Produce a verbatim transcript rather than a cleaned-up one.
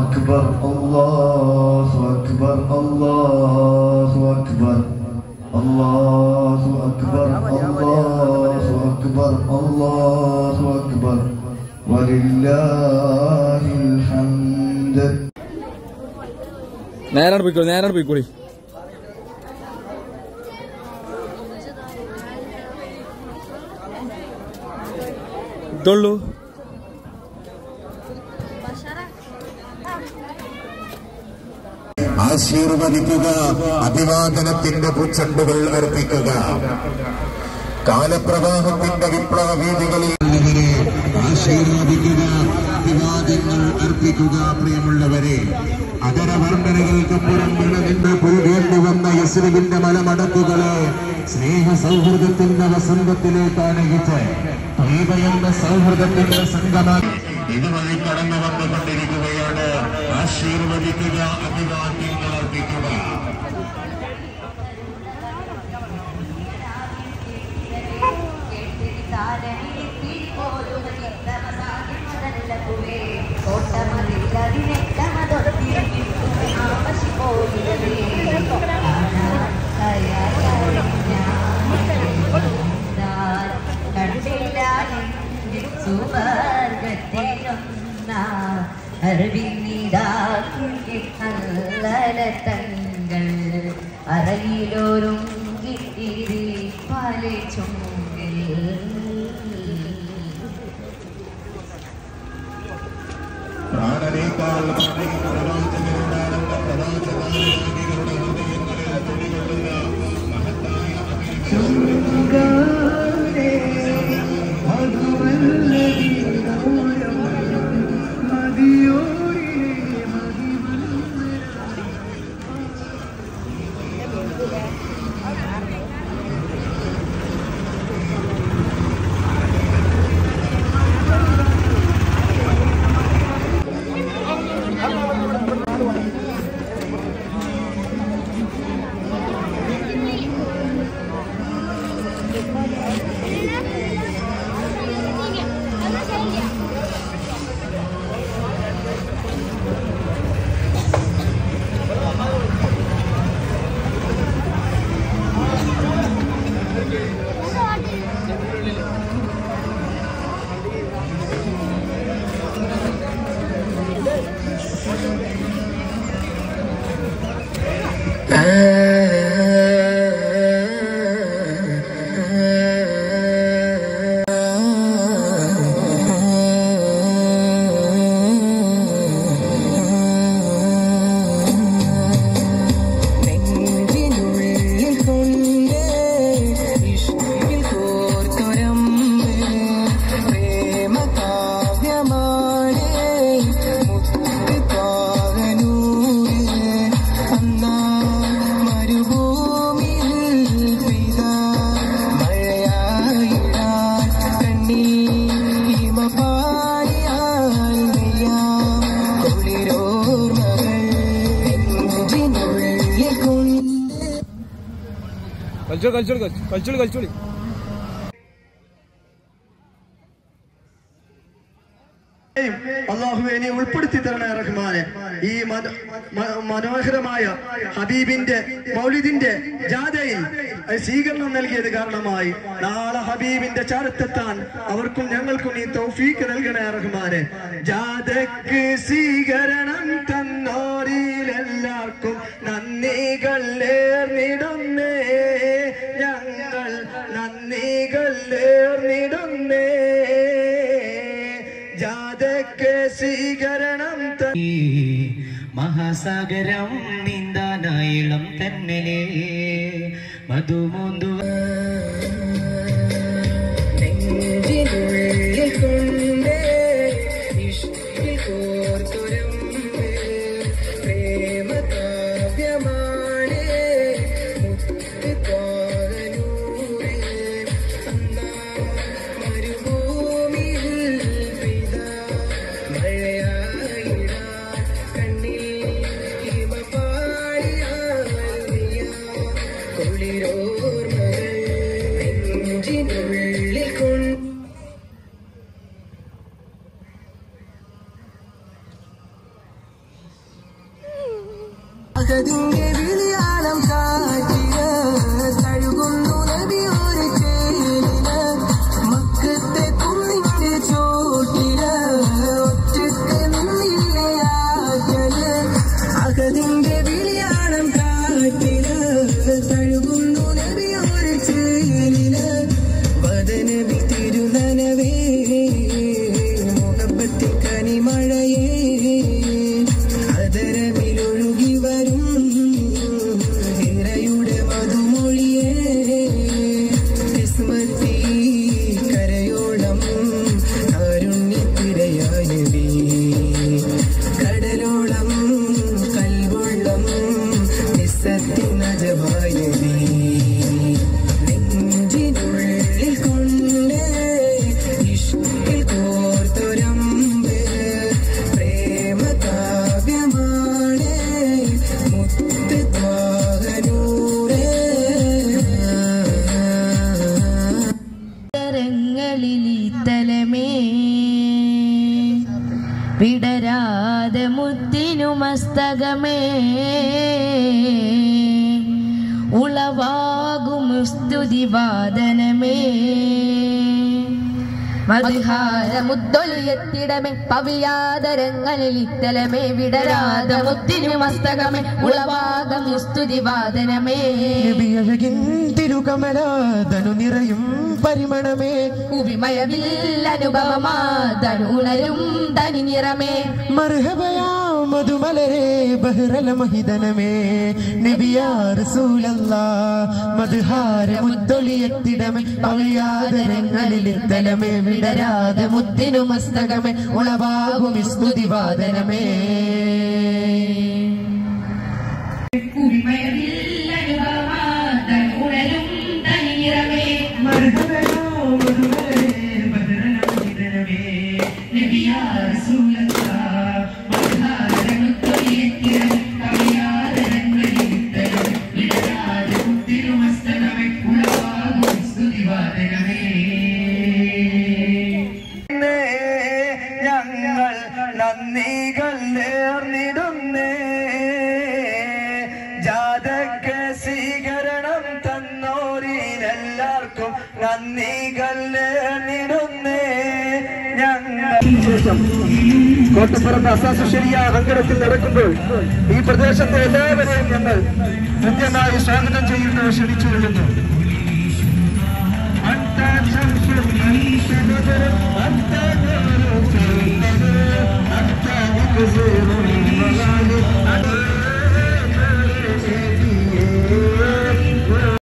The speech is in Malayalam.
أكبر الله أكبر الله أكبر الله أكبر الله أكبر الله أكبر ولله الحمد. നേരാണ് പോയിക്കോളി നേരാണ് പോയിക്കോളി. ഇതുള്ളൂ. ആശീർവദിക്കുക, അഭിവാദനത്തിന്റെ പൂച്ചെണ്ടുകൾ അർപ്പിക്കുക. കാലപ്രവാഹത്തിന്റെ വിപ്ലവ വീതികളിൽ ആശീർവദിക്കുക, അഭിവാദങ്ങൾ അർപ്പിക്കുക. പ്രിയമുള്ളവരെ, അതരവർണ്ണനകൾക്കപ്പുറം നിന്ന് പുൽകേണ്ടി വന്ന യസ്രിബിന്റെ മലമടക്കുകളെ സ്നേഹ സൗഹൃദത്തിന്റെ വസന്തത്തിലേക്ക് അണയിച്ച് എന്ന സൗഹൃദത്തിന്റെ സംഗമം ഇതുവഴി കടന്നു വന്നുകൊണ്ടിരിക്കുകയാണ്. ആശീർവദിക്കുക, അഭിവാദ്യങ്ങൾ അർപ്പിക്കുക. തങ്ങൾ അറയിലോരും കിട്ടിരി പാലിച്ചുങ്കിൽ പ്രാണനേക്കാൾ പ്രവാചകരുടെ പ്രവാചകരുടെ ഹൃദയങ്ങളിൽ തുടികൊള്ളുന്ന മഹത്തായ കളിച്ചോളി കളിച്ചോളി കളിച്ചോളി. അള്ളാഹുവേ നീ ഉൾപ്പെടുത്തി തരണേ റഹ്മാനെ. ഈ മനോഹരമായ ഹബീബിന്റെ മൗലിദിന്റെ ജാഥയിൽ സ്വീകരണം നൽകിയത് കാരണമായി നാളെ ഹബീബിന്റെ ചാരത്തെത്താൻ അവർക്കും ഞങ്ങൾക്കും നീ തൗഫീക്ക് നൽകണേ റഹ്മാനെ. ജാഥക്ക് സ്വീകരണം തന്നോരിലെല്ലാവർക്കും നന്ദികൾ നേർന്നിടുന്നേ, ഞങ്ങൾ നന്ദികൾ നേർന്നിടുന്നേ. ജാഥക്ക് സ്വീകരണം മഹാസാഗരം നീന്താനായിളം തന്നെ മധുമോന്തു കുളിരോർമകൾ അകതിന്റെ വിളിയാളം കാറ്റില് തഴുകുന്നു നബിയൊരു ചേലില് മക്കത്തെ കുന്നിന്റെ ചോട്ടില് ഒറ്റക്ക് നിന്നില്ലേ ആറ്റല് അകതിന്റെ വിളിയാളം കാറ്റില് തഴുകുന്നു നബിയൊരു ചേലില് വദനബി തിരുനനവേ മുഹബത്തിൽ കനിമഴയേ അതരവിലൊഴുകി വരും ഹിറയുടെ മധുമൊഴിയേ കിസ്മത്തി കരയോളം കാരുണ്യത്തിരയായ നബി കടലോളം കൽവെള്ളം നിസ്സത്തിൻ അജബായ നബി നെഞ്ചിനുള്ളിൽ കൊണ്ട് ഇഷ്കിൽ കോർത്തൊരമ്പ് പ്രേമ കാവ്യമാണ് മുത്ത് ത്വാഹനൂരേ തരങ്ങളിലി തലമേ വിടരാതെ മുത്തിനു മസ്തകമേ ഉളവാകും സ്തുതി വാദനമേ മധുഹാരമുദ്ദൊളിയെത്തിടമേ പവിയാതരങ്ങളിൽ ഇത്തലമേ വിടരാതെ മുത്തിനു മസ്തകമേ ഉളവാകും സ്തുതി വാദനമേ നബിയഴകിൻ തിരുകമലാതനു നിറയും പരിമണമേ കുവിമയമില്ലനുഭവമാ തനുണരും തനി നിറമേ മർഹബയാ മധുമലരേ ബഹ്റല മഹിതനമേ നബിയാ റസൂലല്ലാഹ് മധുഹാരമുദ്ദൊളിയെത്തിടമേ പവിയാതരങ്ങളിൽ ഇത്തലമേ വിടരാതെ മുത്തിനു മസ്തകമേ ഉളവാകും സ്തുതി വാദനമേ ഞങ്ങൾ നന്ദികൾ നേർന്നിടുന്നേ ജാതക സ്വീകരണം തന്നോരിലെല്ലാവർക്കും നന്ദികൾ നേർന്നിടുന്നേ ഞങ്ങൾ കോട്ടപ്പുറത്ത് അസാസുശരിയ അങ്കണത്തിൽ നടക്കുമ്പോൾ ഈ പ്രദേശത്തെ എല്ലാവരെയും ഞങ്ങൾ കൃത്യമായി സ്വാഗതം ചെയ്യുന്നു ക്ഷണിച്ചുകൊള്ളുന്നു أنت